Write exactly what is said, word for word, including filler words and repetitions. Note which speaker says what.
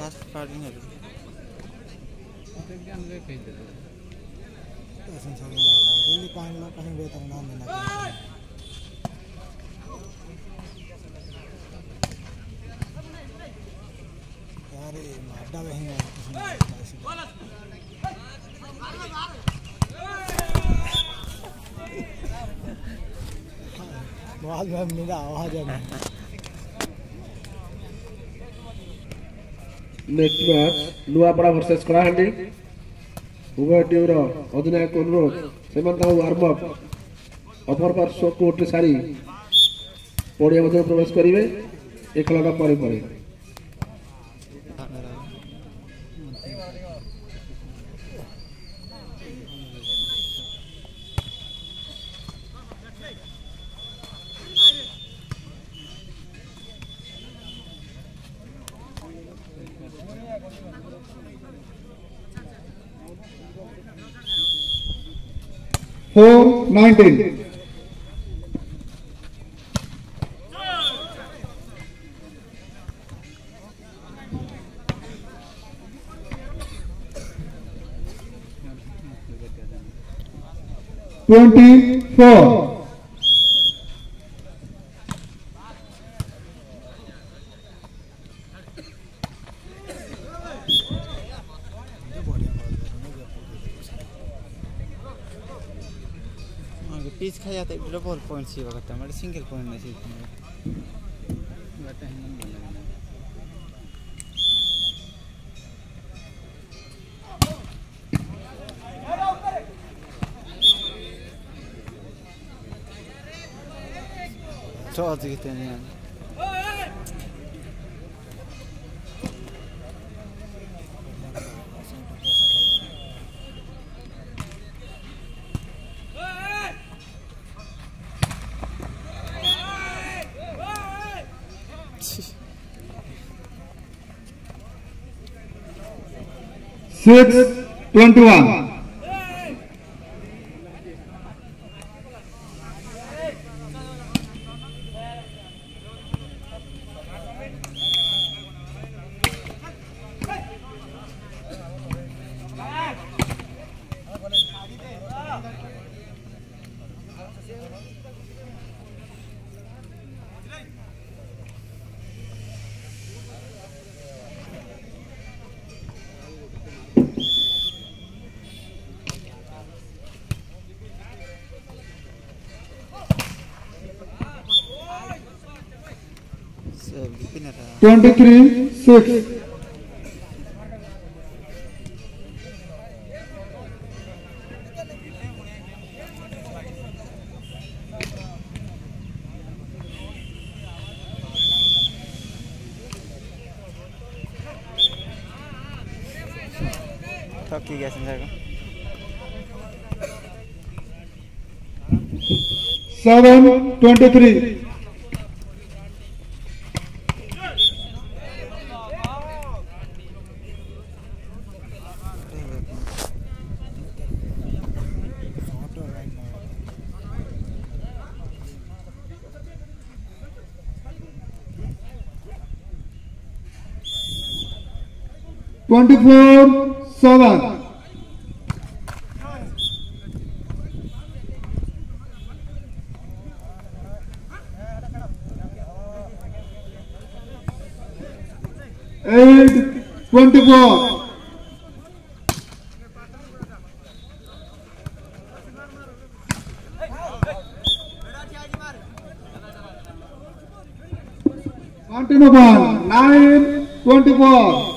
Speaker 1: fast parting है
Speaker 2: तो क्या ले कहीं दे
Speaker 3: ऐसा चल रहा है दिल्ली कहीं लोग कहीं बेहतर नाम लेना यार ये अड्डा वहीं है बहुत में मिला आवाज है
Speaker 4: next match Nuapada versus Kalahandi उभय टीम रो अधिनायक अनुरोध सेमान वार्म अप अपर पार्श्व कोर्ट सारी पड़िया मध्य प्रवेश करेंगे एक खेलटा पर पर
Speaker 5: four nineteen twenty-four
Speaker 1: पिच खा जाता है डबल पॉइंट सी वगैरह हमारे सिंगल पॉइंट में सी चौथ कितने हैं
Speaker 5: six twenty-one twenty-three six
Speaker 1: थकी गया Sanjay
Speaker 5: seven twenty-three twenty-four seven eight twenty-four continue ball nine twenty-four